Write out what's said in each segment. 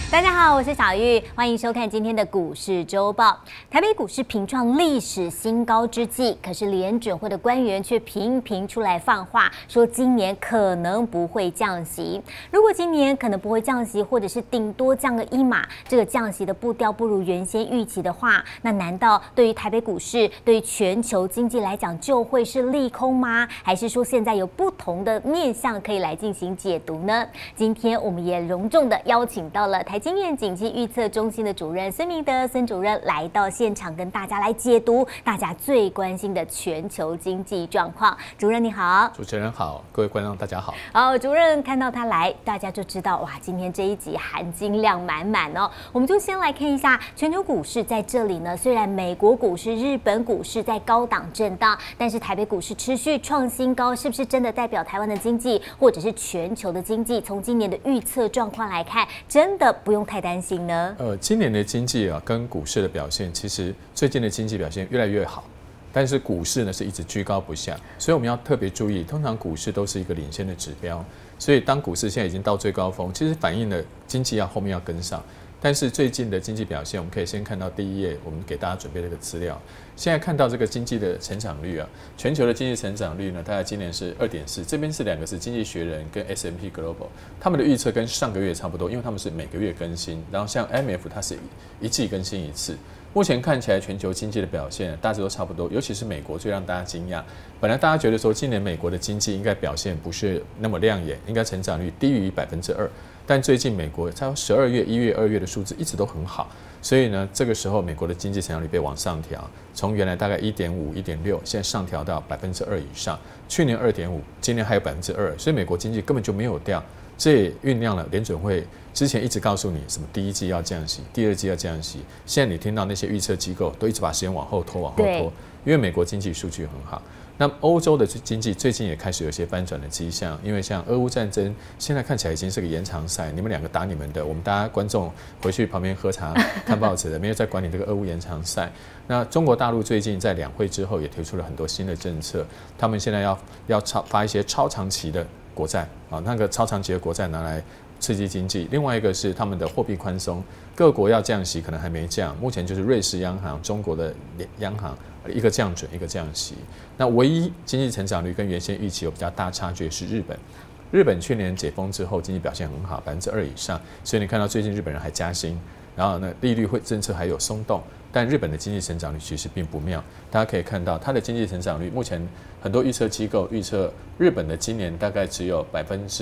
大家好，我是小玉，欢迎收看今天的股市周报。台北股市频创历史新高之际，可是联准会的官员却频频出来放话，说今年可能不会降息。如果今年可能不会降息，或者是顶多降个1码，这个降息的步调不如原先预期的话，那难道对于台北股市、对于全球经济来讲就会是利空吗？还是说现在有不同的面向可以来进行解读呢？今天我们也隆重的邀请到了台经院景气预测中心的主任孙明德孙主任来到现场，跟大家来解读大家最关心的全球经济状况。主任你好。 主持人好，各位观众大家好。 好，主任看到他来，大家就知道哇，今天这一集含金量满满哦。我们就先来看一下全球股市在这里呢，虽然美国股市、日本股市在高档震荡，但是台北股市持续创新高，是不是真的代表台湾的经济或者是全球的经济，从今年的预测状况来看，真的不用太担心呢？ 今年的经济啊，跟股市的表现，其实最近的经济表现越来越好，但是股市呢是一直居高不下，所以我们要特别注意，通常股市都是一个领先的指标，所以当股市现在已经到最高峰，其实反映了经济后面要跟上。但是最近的经济表现，我们可以先看到第一页，我们给大家准备了一个资料。现在看到这个经济的成长率啊，全球的经济成长率呢，大概今年是2.4，这边是两个是经济学人跟 S&P Global， 他们的预测跟上个月差不多，因为他们是每个月更新，然后像 IMF 它是一季更新一次。目前看起来全球经济的表现大致都差不多，尤其是美国最让大家惊讶。本来大家觉得说今年美国的经济应该表现不是那么亮眼，应该成长率低于2%，但最近美国它12月、1月、2月的数字一直都很好，所以呢，这个时候美国的经济成长率被往上调，从原来大概1.5、1.6，现在上调到2%以上。去年2.5，今年还有2%，所以美国经济根本就没有掉。这也酝酿了联准会之前一直告诉你什么第一季要降息，第二季要降息，现在你听到那些预测机构都一直把时间往后拖，因为美国经济数据很好。那欧洲的经济最近也开始有些翻转的迹象，因为像俄乌战争，现在看起来已经是个延长赛，你们两个打你们的，我们大家观众回去旁边喝茶看报纸的，没有在管你这个俄乌延长赛。那中国大陆最近在两会之后也推出了很多新的政策，他们现在要发一些超长期的国债啊，那个超长期的国债拿来刺激经济。另外一个是他们的货币宽松，各国要降息可能还没降，目前就是瑞士央行、中国的央行一个降准，一个降息。那唯一经济成长率跟原先预期有比较大差距的是日本。日本去年解封之后，经济表现很好，2%以上，所以你看到最近日本人还加薪，然后呢，利率政策还有松动，但日本的经济成长率其实并不妙。大家可以看到，它的经济成长率目前很多预测机构预测日本的今年大概只有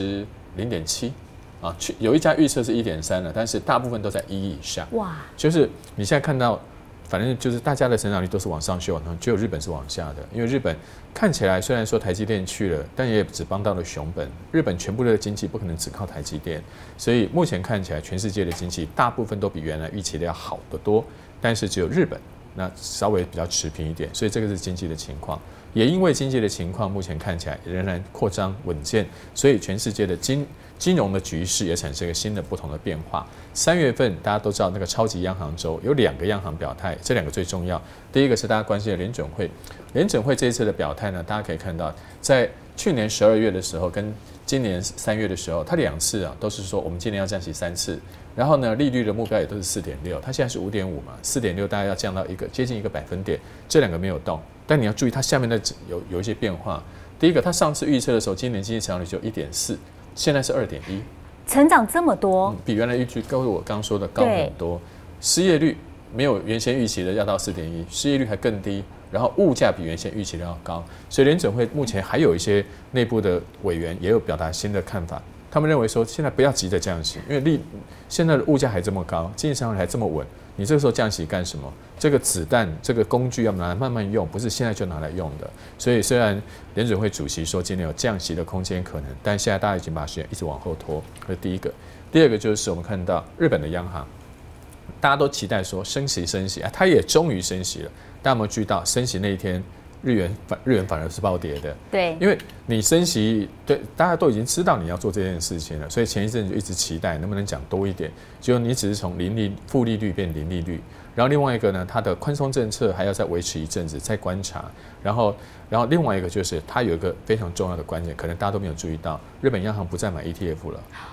0.7%。啊，有一家预测是1.3了，但是大部分都在1以下。哇，就是你现在看到，反正就是大家的成长率都是往上修，只有日本是往下的。因为日本看起来虽然说台积电去了，但也只帮到了熊本。日本全部的经济不可能只靠台积电，所以目前看起来全世界的经济大部分都比原来预期的要好得多，但是只有日本那稍微比较持平一点，所以这个是经济的情况。也因为经济的情况目前看起来仍然扩张稳健，所以全世界的金融的局势也产生一个新的不同的变化。3月份大家都知道那个超级央行周有2个央行表态，这2个最重要。第一个是大家关心的联准会，联准会这一次的表态呢，大家可以看到，在去年12月的时候跟今年3月的时候，它2次啊都是说我们今年要降息3次，然后呢利率的目标也都是4.6，它现在是5.5嘛，4.6大概要降到接近1个百分点，这2个没有动。但你要注意，它下面的有一些变化。第一个，它上次预测的时候，今年经济成长率就1.4，现在是2.1， 成长这么多， 比原来预期高，我刚说的高很多。失业率没有原先预期的要到4.1，失业率还更低。然后物价比原先预期的要高，所以联准会目前还有一些内部的委员也有表达新的看法。他们认为说，现在不要急着降息，因为现在的物价还这么高，经济上还这么稳，你这个时候降息干什么？这个子弹，这个工具要拿来慢慢用，不是现在就拿来用的。所以虽然联准会主席说今年有降息的空间可能，但现在大家已经把时间一直往后拖。这是第一个。第二个就是我们看到日本的央行，大家都期待说升息，它也终于升息了。大家有没有注意到升息那一天？日元反而是暴跌的， 对， 因为你升息，对，大家都已经知道你要做这件事情了，所以前一陣就一直期待能不能讲多一点，结果你只是从负利率变零利率，然后另外一个呢，它的宽松政策还要再维持一阵子，再观察，然后另外一个就是它有一个非常重要的关键，可能大家都没有注意到，日本央行不再买 ETF 了。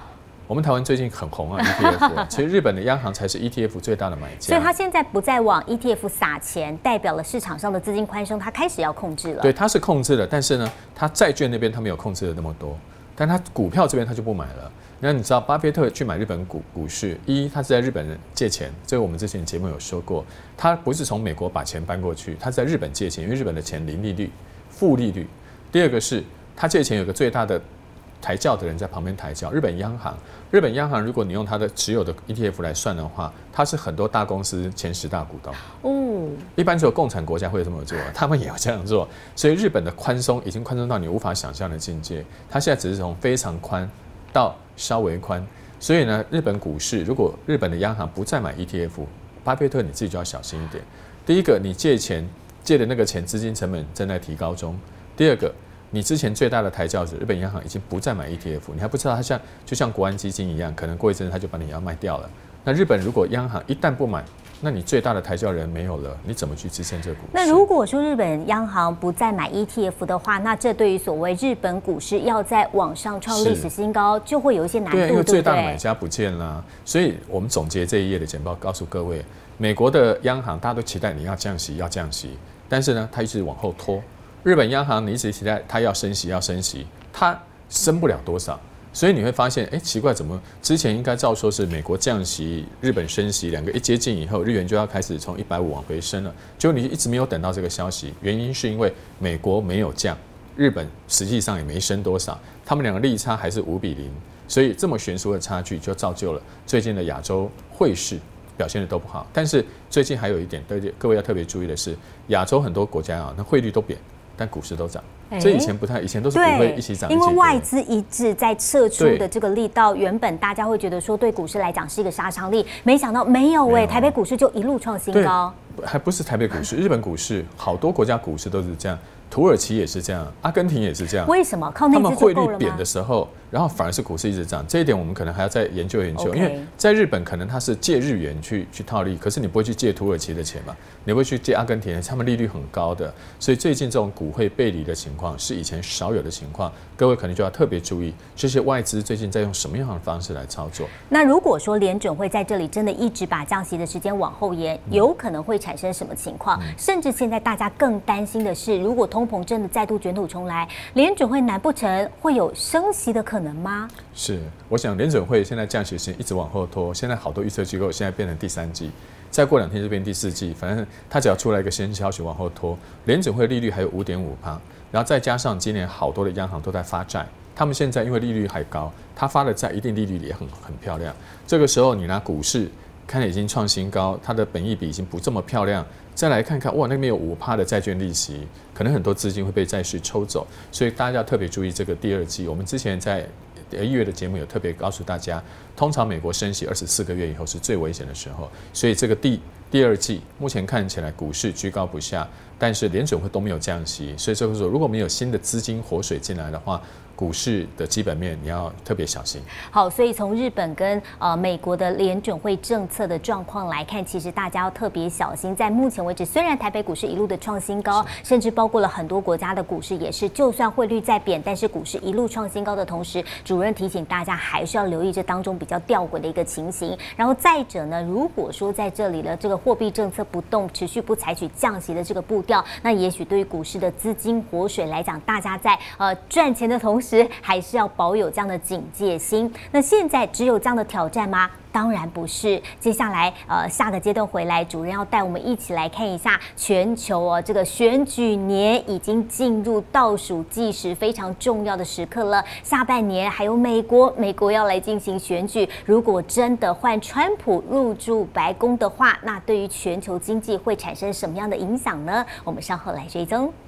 我们台湾最近很红啊 ETF 啊，其实日本的央行才是 ETF 最大的买家。 所以它现在不再往 ETF 撒钱，代表了市场上的资金宽松，它开始要控制了。 对，它是控制了，但是呢，它债券那边它没有控制的那么多，但它股票这边它就不买了。那你知道巴菲特去买日本股市，他是在日本借钱，这个我们之前节目有说过，他不是从美国把钱搬过去，他是在日本借钱，因为日本的钱零利率、负利率。第二个是他借钱有个最大的抬轿的人在旁边抬轿，日本央行。日本央行如果你用它的持有的 ETF 来算的话，它是很多大公司前10大股东。哦，一般只有共产国家会这么做，他们也要这样做。所以日本的宽松已经宽松到你无法想象的境界，它现在只是从非常宽到稍微宽。所以呢，日本股市如果日本的央行不再买 ETF， 巴菲特你自己就要小心一点。第一个，你借的那个钱资金成本正在提高中。第二个，你之前最大的抬轿子，日本央行已经不再买 ETF， 你还不知道它就像国安基金一样，可能过一阵子它就把你要卖掉了。那日本如果央行一旦不买，那你最大的抬轿人没有了，你怎么去支撑这个股市？ 那如果说日本央行不再买 ETF 的话，那这对于所谓日本股市要在往上创历史新高，就会有一些难度， 对，因为最大的买家不见了。所以我们总结这一页的简报，告诉各位，美国的央行大家都期待你要降息，但是呢，它一直往后拖。日本央行你一直期待它要升息，它升不了多少。所以你会发现，奇怪，怎么之前应该照说是美国降息，日本升息，两个一接近以后，日元就要开始从150往回升了。结果你一直没有等到这个消息，原因是因为美国没有降，日本实际上也没升多少，他们两个利差还是5比0，所以这么悬殊的差距就造就了最近的亚洲汇市表现的都不好。但是最近还有一点，各位要特别注意的是，亚洲很多国家啊，那汇率都贬，但股市都涨。这以前不太，以前都是股会一起涨， 因为外资一致在撤出的这个力道，原本大家会觉得说对股市来讲是一个杀伤力，没想到没有台北股市就一路创新高。 还不是台北股市，日本股市，好多国家股市都是这样，土耳其也是这样，阿根廷也是这样。 为什么？靠内资就够了吗？ 他们汇率贬的时候，然后反而是股市一直涨，这一点我们可能还要再研究，因为在日本可能它是借日元去套利，可是你不会去借土耳其的钱嘛，你会去借阿根廷的，他们利率很高的，所以最近这种股汇背离的情况是以前少有的情况，各位可能就要特别注意，这些外资最近在用什么样的方式来操作。 那如果说联准会在这里真的一直把降息的时间往后延，有可能会产生什么情况？甚至现在大家更担心的是，如果通膨真的再度卷土重来，联准会难不成会有升息的可能吗？ 是，我想联准会现在降息时间一直往后拖，现在好多预测机构现在变成第3季，再过2天就变第4季，反正它只要出来一个新消息往后拖，联准会利率还有5.5%，然后再加上今年好多的央行都在发债，他们现在因为利率还高，他发的债一定利率也很漂亮，这个时候你拿股市看已经创新高，它的本益比已经不这么漂亮，再来看看哇，那边有5%的债券利息，可能很多资金会被债市抽走，所以大家要特别注意这个第2季。我们之前在1月的节目有特别告诉大家，通常美国升息24个月以后是最危险的时候，所以这个第2季目前看起来股市居高不下，但是联准会都没有降息，所以这个时候如果没有新的资金活水进来的话，股市的基本面你要特别小心。 好，所以从日本跟美国的联准会政策的状况来看，其实大家要特别小心。在目前为止，虽然台北股市一路的创新高，甚至包括了很多国家的股市也是，就算汇率在贬，但是股市一路创新高的同时，主任提醒大家还是要留意这当中比较吊诡的一个情形。然后再者呢，如果说在这里的这个货币政策不动，持续不采取降息的这个步调，那也许对于股市的资金活水来讲，大家在赚钱的同时，还是要保有这样的警戒心。那现在只有这样的挑战吗？当然不是。接下来下个阶段回来，主任要带我们一起来看一下全球这个选举年已经进入倒数计时，非常重要的时刻了。下半年还有美国要来进行选举，如果真的换川普入驻白宫的话，那对于全球经济会产生什么样的影响呢？我们稍后来追踪。